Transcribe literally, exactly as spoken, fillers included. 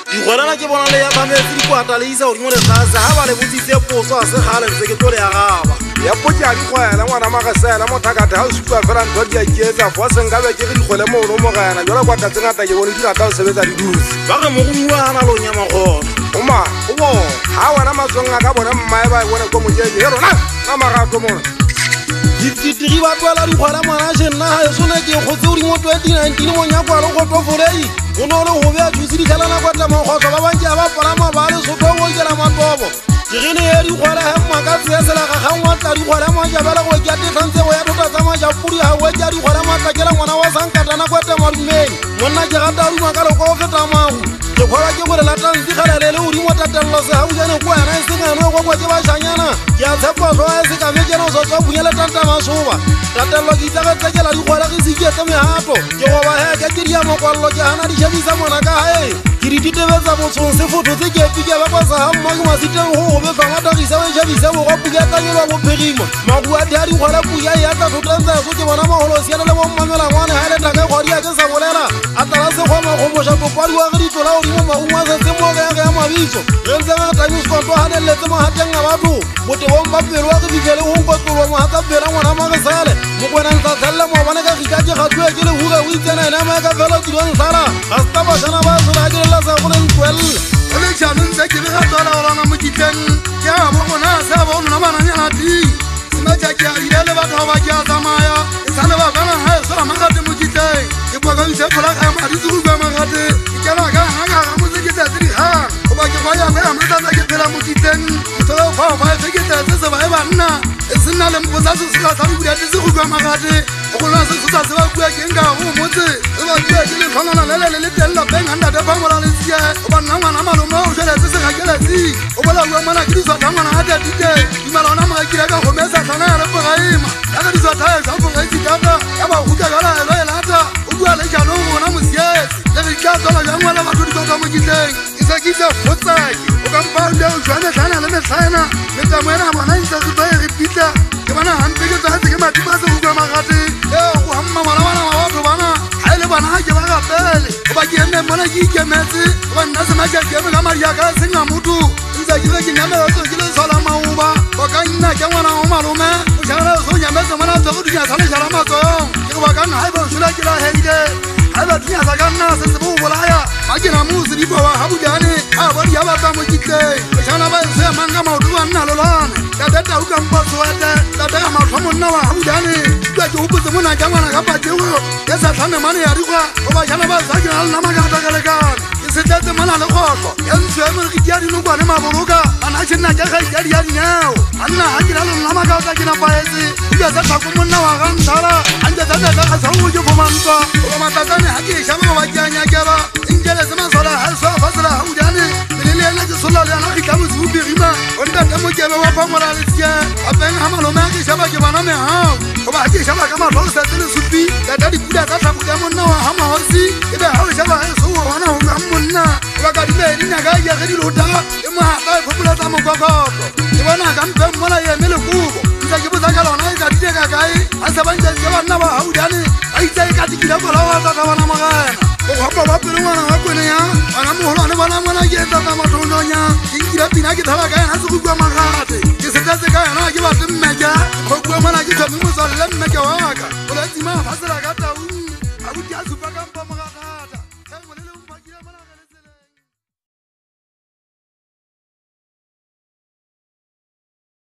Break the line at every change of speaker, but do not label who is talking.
Dikgwelana ke bona le ya kametse di kwata le isa godimo letlase ga ba le botsitse poso a se gale ntse ke tlo le ya gaba
ya potsa dikgwela ngwana magasela mothakate ga o supa fela ntho di a kietsa fo se nka be ke re dikgwele mo no mo gana jalo kwa tatse ngata ke bone di rata o sebetsa di dutse
ba re mo gongwa hana lo nya magona
oma o bo ha wana matsonga ka bona mmae ba bone ko mojeje he rona ka marato mona
dititiri ba twela dikgwela mwana shenna ga e sone ke kgotse godimo twenty nineteen mo nyakwa le go tofolei go no le go bea thusi dikgalana kwa temokgotso ba bantse ba palama ba le sotho go ikela matobo ke gene ye dikgwela he mma ka tseesela ga ga ngwatla dikgwela majabela go ke atetantse go ya tota tsa majapudi ga go ke dikgwela matlakela ngwana wa sankatana kwa temarumeng monna ke gata ruma ka leko go feta mago ke kgwela ke gore latantsi galelele godimo tatelelo se gaujane ko yana e sengano go kwa ke bašanyana ke a tshepaso a e se kamekeno so tswa bunyele tanta masoba tatelelo ke itsagetsekela dikgwela ge se kietse megato ke goba heke ke dia mokwalelo ke gana di šebisa mona ka gae ke di ditebetsa botshong se fototse ke epike ba kwa sa gamma ke masiteng go go befa ngatagisa o e šebise bogo puke tanyelwa bophirima makua di a dikgwela puya e ata thotentseso ke bona magolo siana le bommamela ngwane ga letaka e kgwadia ke sa bolela a tala sekgoma gomoša topadi wa ge ditlola godimo maungo a setse mogege ya mabitso ge ntse ge timiskonto ganeletse mogateng a batho botebong ba pelo wa ge fitlhele gonkotolwa mogatsa pela ngwana magesale mokwena ntsatlhelele moabane ka gika ke gatloe ke lehuge o itsena ene amae ka fela tilong sala ga seta bašana ba sona ke lela sa gone ntwelele
o le tšhano ntse ke le gatwala golana mokitleng ke a bo gona se a bo gona bananyanating sematša ke a ile le batho ba ke a tsamaya e sa le bakana ga e so a magate mokitleng ke kwakaise polaga ya maditse go bua magate ke kena ka gagaga motse ke tsetse digang goba ke kwa yaka ya motsatsa ke phela mokitleng motho o fao fa e fe ke tsetse se bae banna e se nna le mposa sesela sa dibudaditse go bua magate go golona sesosa se ba bua keng ka go motse e ba bua ke le tlhonana le le le le teng lapeng gannate phamola letsie o ba nna ngwana malome o šheletse segakeletsing o bola bua mona ke diswatha ngwana ga tatite dumela ona mogakile ka gomesa tlhana ya le fogaima ya ka diswatha e sa fogaitsikata ya ba huka jala elo e lata o bua le jaanong gona mosietsi le re ka tswala jang ngwela batho dikotsa mokitleng e sa kitse fotsaki o kampaule o jwa metlhana le metlhaena metamo ena bona ntse se tlo e repita ke bona gampe ke tsagetse ke matipa se go bua magate e go gamma ngwana bana wa batho bana ga e le bana ga ke ba gapele o ba ke eme mona ke ikemetse o ba nna sematša ke eme ka madi aka e seng a motho ntse ke re ke nyameletso ke le sola maoba o ka nna ke ngwana go malome o šagela so nyametse mona tse go dunya sa lešala matsoyong ke go ba ka nna ga e ba o šola ke la heile ga e ba dunyasa ka nna se se bo go bolaya ga ke na mose dipoba ga bodiane a bodi ya batsa mokitleng o šagela ba eso ya mang ka maoto ba nna lolwane tate tau kampa soete tate ya matlho monna wa ga bodiane dua ke gopotse mona ka ngwana ka patego ke sa tlhame mane ya dikgwa o ba šana ba sa ke na le nama ka gatakalekane setetse mona le kgotlo ya ntso ya mereki ya dinokwane maboloka ana ke nna ke gaikadi ya dinyao a nna ga ke na le nnama ka tsa ke napaetse dua tsa tlhako monna wa ga nthala a ntse tsatsatsa ga tshao ke fomantsa oba matsatsane ga ke ešaba go ba ke a nyakela enkeletse masola ga eso a fasela ga bodiane pele le ena ke sola le yana kitla bosebopirima o ntate mokebe wa phamola letsie apeng ga malome a ke ešaba ke bona megao goba ga ke ešaba ka matlho go setse le supi tata dipula tsa tlhako ya monna wa ga magosi e be ga o ešaba ga eso o bona go ka monna o ba ka dimedi nyaka ya ge dilota e mogatla e phopola tsa mokwakwato ke bona ka mpeng mola e eme lekobo ntse ke botsa ka lona e ka dile ka kae a se ba ntse banna ba gaudane a itse e ka dikile kola wa tata bona mogena bogapa ba pele ngwana wa kweneya bana mogolwane bona ngwana ke etata mathondonya ke nkila pina ke thaba ka yena se go bua magate ke setetse ka yena ke bate mmeke go bua mona ke tlhomi motswalle mmeke wa ka o letsima a fasela ka